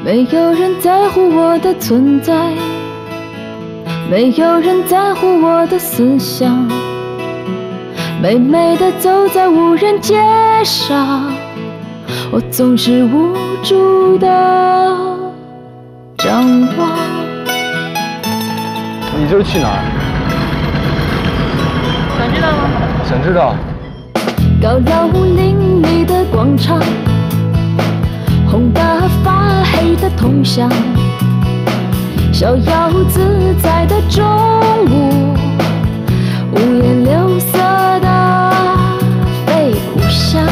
没有人在乎我的存在，没有人在乎我的思想，美美的走在无人街上，我总是无助的张望。 你这是去哪儿？ 想知道吗？ 想知道。 高楼林立的广场，红的发黑的铜像，逍遥自在的中午，五颜六色的飞舞香。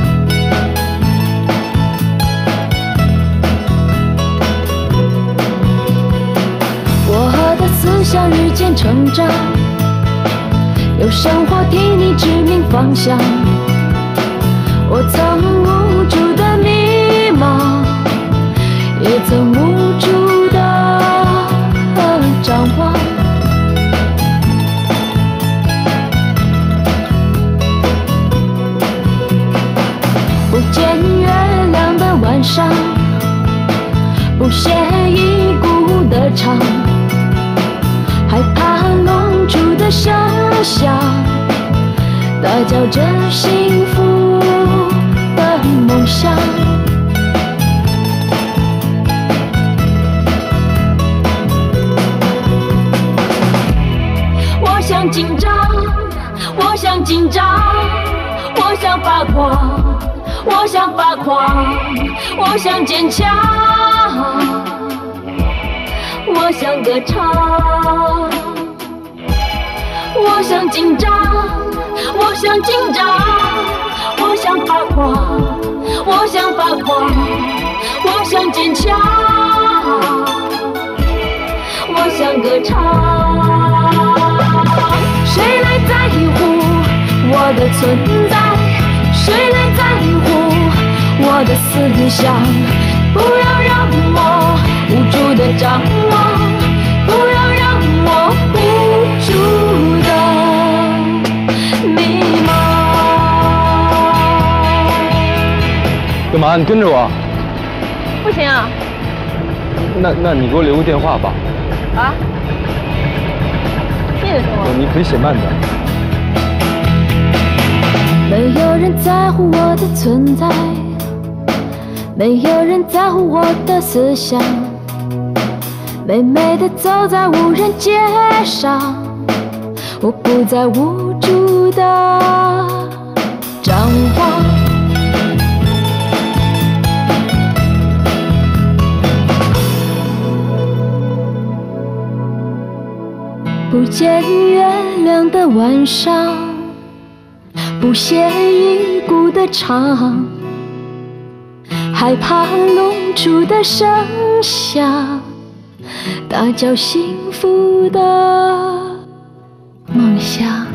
我的思想日渐成长，有生活替你指明方向。我曾无助的迷茫，也曾无助的张望。不见月亮的晚上，不屑一顾的唱，害怕弄出的声响，打搅着幸福的梦想。我想紧张，我想紧张，我想发狂，我想发狂，我想坚强，我想歌唱。我想紧张，我想紧张，我想发狂，我想发狂，我想坚强，我想歌唱。谁来在乎我的存在？谁来在乎我的思想？不要让我无助的张望，不要让我无助的迷茫。 干嘛？你跟着我？ 不行啊。 那你给我留个电话吧。 啊？这个是我。 你可以写慢点。 没有人在乎我的存在，没有人在乎我的思想，美美的走在无人街上，我不再无助的张望。不见月亮的晚上，不屑一顾的唱，害怕弄出的声响，打搅幸福的梦想。